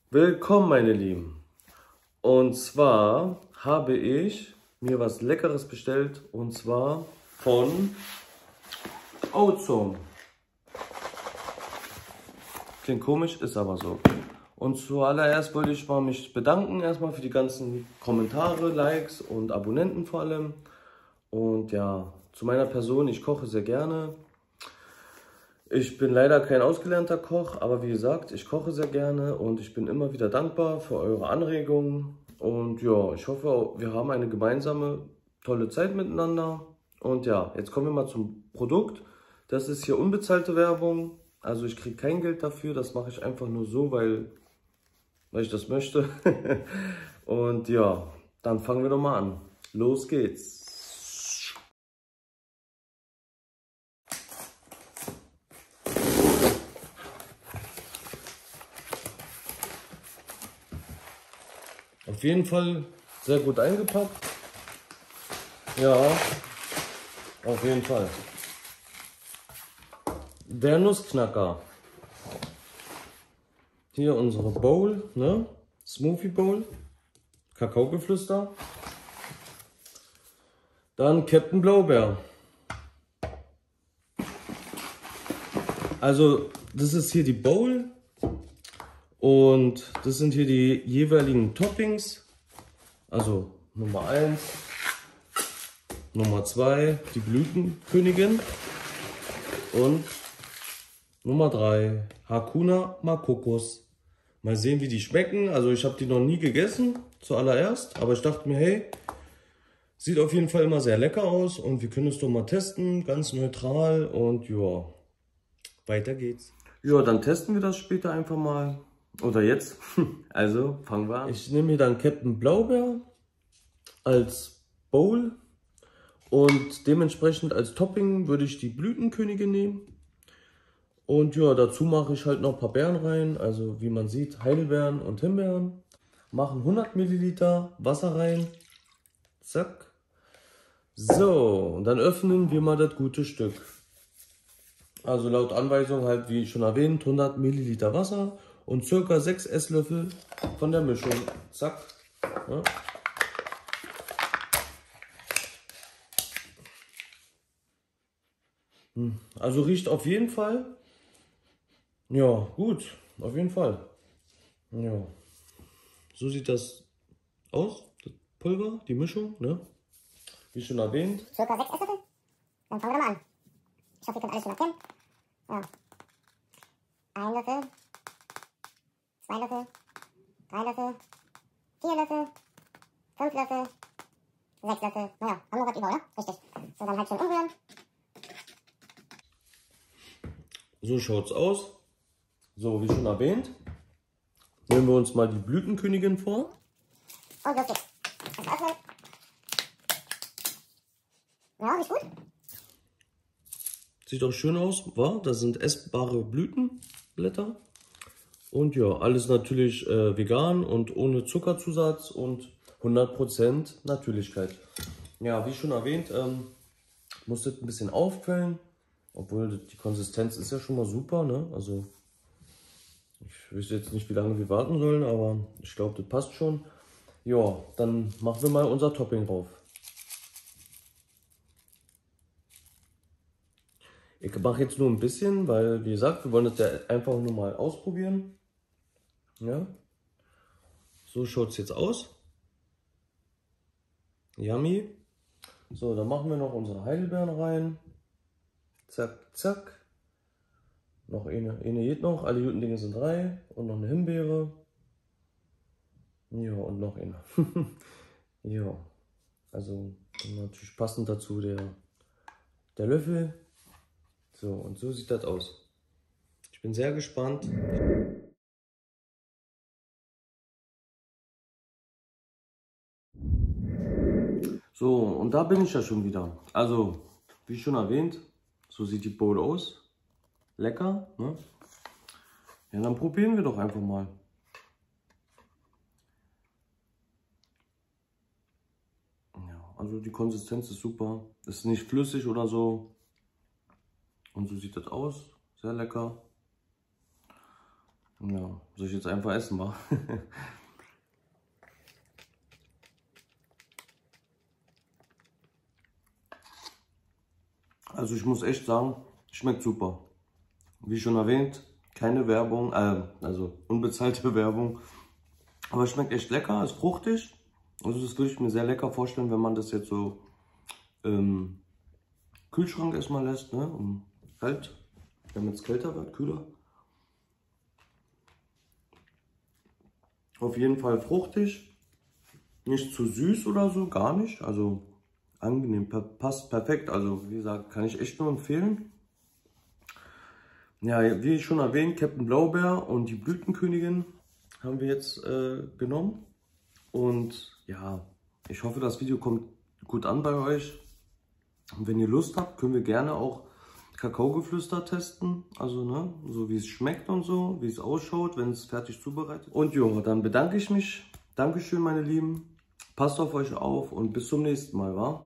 Willkommen, meine Lieben. Und zwar habe ich mir was Leckeres bestellt und zwar von Ozone. Klingt komisch, ist aber so. Und zuallererst wollte ich mal mich bedanken erstmal für die ganzen Kommentare, Likes und Abonnenten vor allem. Und ja, zu meiner Person, ich koche sehr gerne. Ich bin leider kein ausgelernter Koch, aber wie gesagt, ich koche sehr gerne und ich bin immer wieder dankbar für eure Anregungen. Und ja, ich hoffe, wir haben eine gemeinsame tolle Zeit miteinander. Und ja, jetzt kommen wir mal zum Produkt. Das ist hier unbezahlte Werbung. Also ich kriege kein Geld dafür, das mache ich einfach nur so, weil ich das möchte. Und ja, dann fangen wir doch mal an. Los geht's. Auf jeden Fall sehr gut eingepackt. Ja, auf jeden Fall. Der Nussknacker. Hier unsere Bowl, ne? Smoothie Bowl. Kakaogeflüster. Dann Captain Blaubeer. Also, das ist hier die Bowl. Und das sind hier die jeweiligen Toppings. Also Nummer 1, Nummer 2, die Blütenkönigin. Und Nummer 3, Hakuna Makokos. Mal sehen, wie die schmecken. Also ich habe die noch nie gegessen, zuallererst. Aber ich dachte mir, hey, sieht auf jeden Fall immer sehr lecker aus. Und wir können es doch mal testen, ganz neutral. Und ja, weiter geht's. Ja, dann testen wir das später einfach mal. Oder jetzt. Also fangen wir an. Ich nehme hier dann Captain Blaubeer als Bowl. Und dementsprechend als Topping würde ich die Blütenkönigin nehmen. Und ja, dazu mache ich halt noch ein paar Beeren rein. Also wie man sieht, Heidelbeeren und Himbeeren. Machen 100 Milliliter Wasser rein. Zack. So, und dann öffnen wir mal das gute Stück. Also laut Anweisung halt, wie schon erwähnt, 100 Milliliter Wasser und ca. 6 Esslöffel von der Mischung. Zack. Ja. Also riecht auf jeden Fall. Ja, gut. Auf jeden Fall. Ja. So sieht das aus. Das Pulver, die Mischung, ne? Wie schon erwähnt. Circa 6 Esslöffel. Dann fangen wir mal an. Ich hoffe, ihr könnt alles schon erkennen. Ja. 1 Löffel. 2 Löffel. 3 Löffel. 4 Löffel. 5 Löffel. 6 Löffel. Naja, haben wir was über, oder? Richtig. So, dann halt schön umrühren. So schaut's aus. So, wie schon erwähnt, nehmen wir uns mal die Blütenkönigin vor. Und los geht's. Das öffnen. Ja, riecht gut. Sieht auch schön aus, wa? Das sind essbare Blütenblätter. Und ja, alles natürlich vegan und ohne Zuckerzusatz und 100% Natürlichkeit. Ja, wie schon erwähnt, muss das ein bisschen aufquellen. Obwohl die Konsistenz ist ja schon mal super, ne? Also ich wüsste jetzt nicht, wie lange wir warten sollen, aber ich glaube, das passt schon. Ja, dann machen wir mal unser Topping drauf. Ich mache jetzt nur ein bisschen, weil, wie gesagt, wir wollen das ja einfach nur mal ausprobieren. Ja. So schaut es jetzt aus. Yummy. So, dann machen wir noch unsere Heidelbeeren rein. Zack, zack. Noch eine geht noch. Alle guten Dinge sind 3. Und noch eine Himbeere. Ja, und noch eine. Ja. Also natürlich passend dazu der Löffel. So, und so sieht das aus. Ich bin sehr gespannt. So, und da bin ich ja schon wieder. Also, wie schon erwähnt, so sieht die Bowl aus. Lecker, ne? Ja, dann probieren wir doch einfach mal. Ja, also die Konsistenz ist super. Ist nicht flüssig oder so. Und so sieht das aus. Sehr lecker. Ja, soll ich jetzt einfach essen, wa? Also ich muss echt sagen, schmeckt super. Wie schon erwähnt, keine Werbung, also unbezahlte Werbung. Aber schmeckt echt lecker, ist fruchtig. Also das würde ich mir sehr lecker vorstellen, wenn man das jetzt so im Kühlschrank erstmal lässt, ne? Und kalt, damit es kälter wird, kühler. Auf jeden Fall fruchtig, nicht zu süß oder so, gar nicht. Also angenehm, passt perfekt. Also wie gesagt, kann ich echt nur empfehlen. Ja, wie ich schon erwähnt, Captain Blaubeer und die Blütenkönigin haben wir jetzt genommen. Und ja, ich hoffe, das Video kommt gut an bei euch. Und wenn ihr Lust habt, können wir gerne auch Kakaogeflüster testen. Also, ne, so wie es schmeckt und so, wie es ausschaut, wenn es fertig zubereitet. Und jo, dann bedanke ich mich. Dankeschön, meine Lieben. Passt auf euch auf und bis zum nächsten Mal, wa?